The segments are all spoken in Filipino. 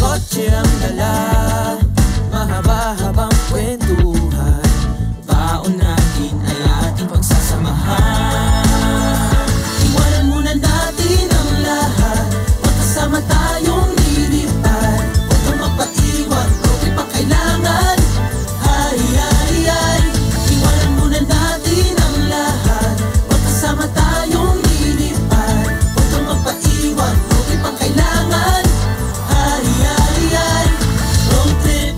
kotse ang dala, mahaba-habang kwentuhan, baon natin ay ating pagsasamahan. Iwanan muna natin ang lahat, magkasama tayong lilipad. Huwag kang magpaiwan, okay pa kailangan. Ay, ay, ay. Iwanan muna natin ang lahat, magkasama tayong lilipad. Huwag kang magpaiwan, okay pa kailangan. Ay, ay, ay. Road trip,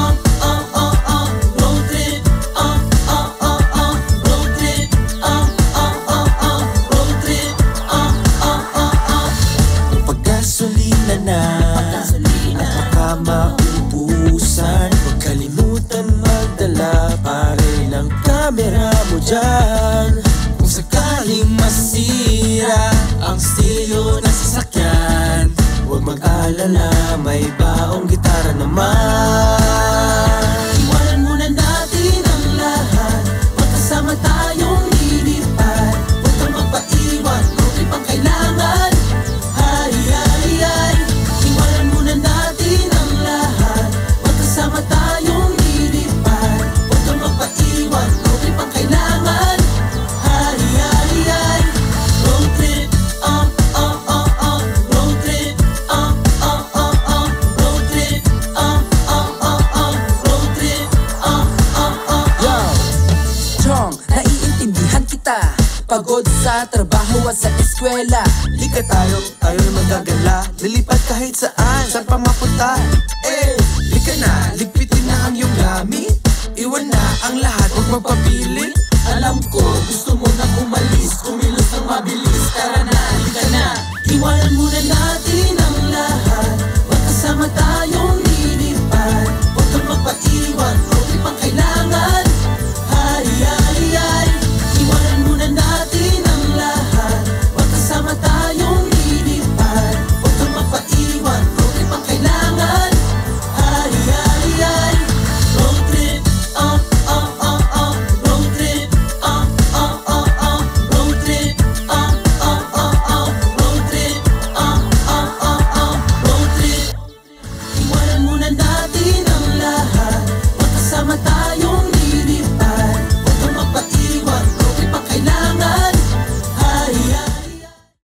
road trip, road trip, road trip, paggasolina na at baka maubusan, huwag kalimutan magdala pare ng camera mo dyan. Kung sakaling masira ang estilo ng sasakyan, huwag mag-alala, may baong gitara naman. Iwanan muna natin ang lahat, magkasama tayong lilipad. Huwag kang magpaiwan, okay pang kailangan. Ay, ay, ay. Iwanan muna natin ang lahat, magkasama tayong lilipad. Huwag kang magpaiwan, okay pang kailangan. Ay, ay, ay. Road trip, road trip, road trip, road trip, Yo, Chong, naiintindihan kita. Pagod sa trabaho at sa eskwela, lika tayo na magagala, lilipad kahit saan pa mapunta. Lika na, ligpitin na ang iyong gamit, iwan na ang lahat, huwag magpapili. Alam ko, gusto mo na